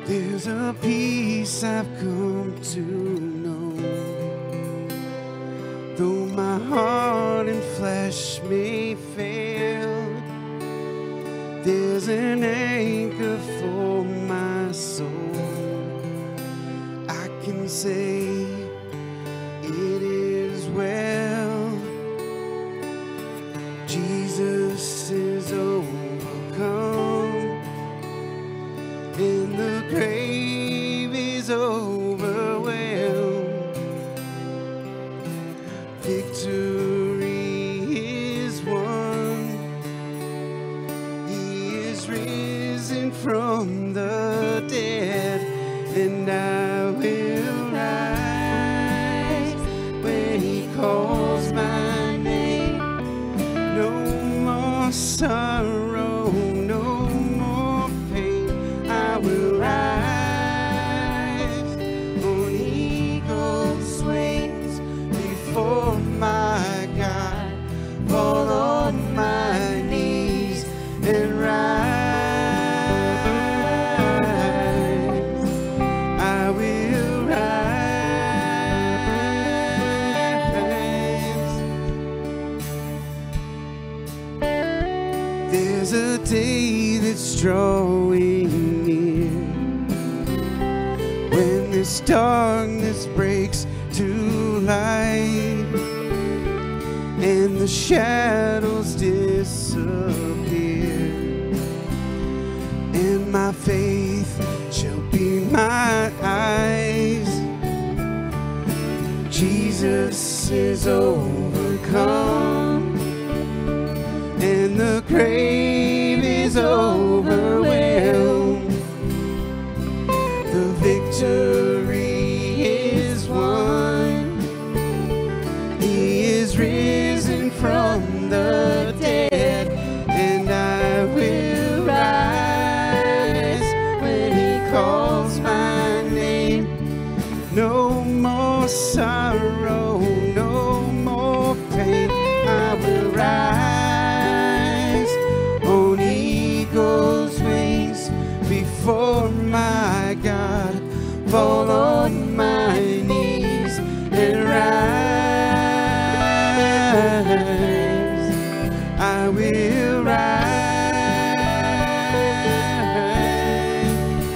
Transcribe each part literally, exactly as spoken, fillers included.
There's a peace I've come to know, though my heart and flesh may fail. There's an anchor for my soul. I can say it is well. Jesus is overcome, and the grave is overwhelmed. Victory is won. He is risen from the dead, and I will rise when he calls my name. No more sorrow, no more pain. I will rise on eagle's wings before my God, fall on my knees and rise. I will rise. There's a day that's drawing near when this darkness breaks to light and the shadows disappear, and my faith shall be my eyes. Jesus is overcome, and the grave is overwhelmed. The victory is won. He is risen from the dead, and I will rise when he calls my name. No more sorrow, no more pain. I will rise on eagle's wings before my God, fall on my knees and rise. I will rise,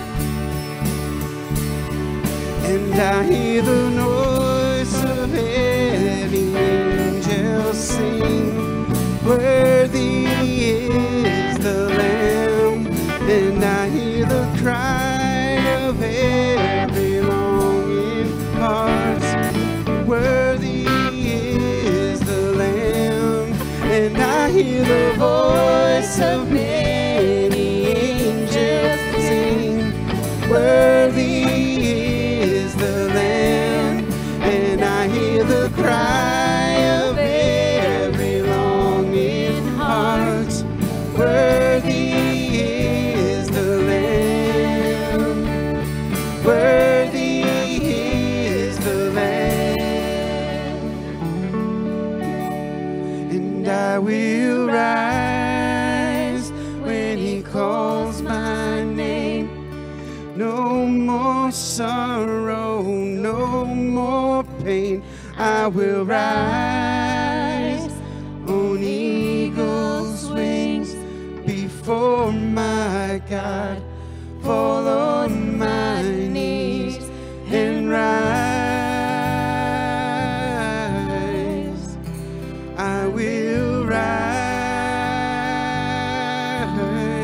and I hear the noise of heavy angels sing, worthy is the Lamb, and I hear the cry of every longing heart, worthy is the Lamb, and I hear the voice of many angels sing, worthy is the Lamb, and I hear the cry of every longing heart, worthy is the Lamb, worthy is the Lamb, and I will rise when he calls my name. No more sorrow, no more pain. I will rise on eagle's wings before my God, fall on my knees and rise. I will rise.